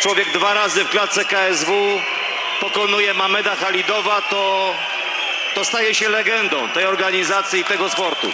człowiek 2 razy w klatce KSW pokonuje Mameda Halidowa, to staje się legendą tej organizacji i tego sportu.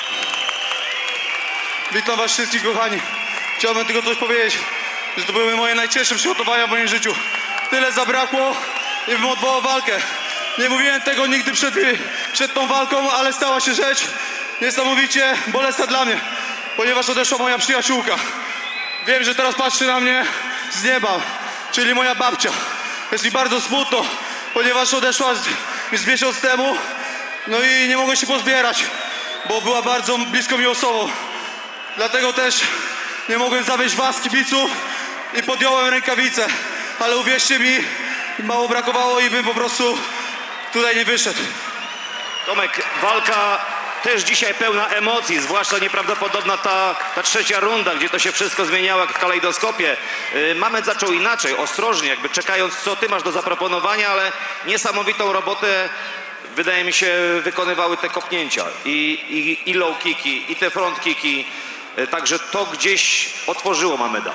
Witam was wszystkich, kochani. Chciałbym tylko coś powiedzieć, że to były moje najcięższe przygotowania w moim życiu. Tyle zabrakło i bym odwołał walkę. Nie mówiłem tego nigdy przed tą walką, ale stała się rzecz niesamowicie bolesna dla mnie, ponieważ odeszła moja przyjaciółka. Wiem, że teraz patrzy na mnie z nieba, czyli moja babcia. Jest mi bardzo smutno, ponieważ odeszła z miesiąc temu, no i nie mogę się pozbierać, bo była bardzo bliską mi osobą. Dlatego też nie mogłem zawieść was, kibiców, i podjąłem rękawice. Ale uwierzcie mi, mało brakowało i bym po prostu tutaj nie wyszedł. Tomek, walka też dzisiaj pełna emocji, zwłaszcza nieprawdopodobna ta trzecia runda, gdzie to się wszystko zmieniało jak w kalejdoskopie. Mamed zaczął inaczej, ostrożnie, jakby czekając, co ty masz do zaproponowania, ale niesamowitą robotę, wydaje mi się, wykonywały te kopnięcia. I low kicki, i te front kicki. Także to gdzieś otworzyło Mameda.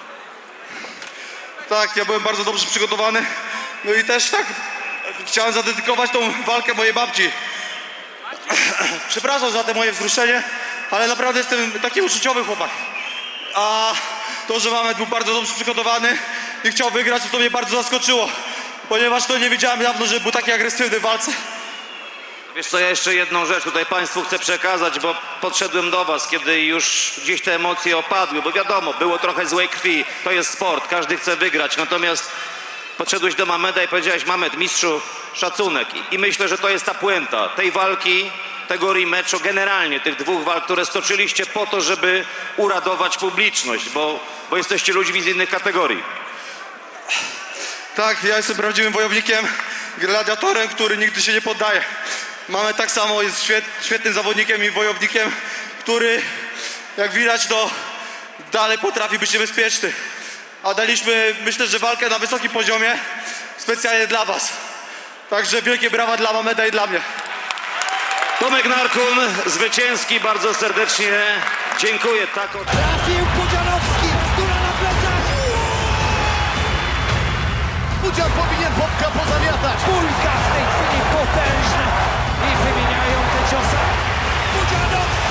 Tak, ja byłem bardzo dobrze przygotowany. No i też tak chciałem zadedykować tą walkę mojej babci. Przepraszam za te moje wzruszenie, ale naprawdę jestem taki uczuciowy chłopak. A to, że Mamed był bardzo dobrze przygotowany i chciał wygrać, to mnie bardzo zaskoczyło. Ponieważ to nie wiedziałem dawno, że był taki agresywny w walce. Wiesz co, ja jeszcze jedną rzecz tutaj Państwu chcę przekazać, bo podszedłem do Was, kiedy już gdzieś te emocje opadły, bo wiadomo, było trochę złej krwi, to jest sport, każdy chce wygrać, natomiast podszedłeś do Mameda i powiedziałeś: Mamed, mistrzu, szacunek. I myślę, że to jest ta puenta tej walki, tego rematchu, generalnie tych 2 walk, które stoczyliście po to, żeby uradować publiczność, bo jesteście ludźmi z innych kategorii. Tak, ja jestem prawdziwym wojownikiem, gladiatorem, który nigdy się nie poddaje. Mamed tak samo jest świetnym zawodnikiem i wojownikiem, który, jak widać, to dalej potrafi być niebezpieczny. A daliśmy, myślę, że walkę na wysokim poziomie specjalnie dla was. Także wielkie brawa dla Mameda i dla mnie. Tomek Narkun, zwycięski, bardzo serdecznie dziękuję. Trafił Pudzianowski, która na plecach. Pudzian powinien Bobka pozamiatać. Kulka w tej chwili potężna i wymieniają te ciosy. Pudzianowski!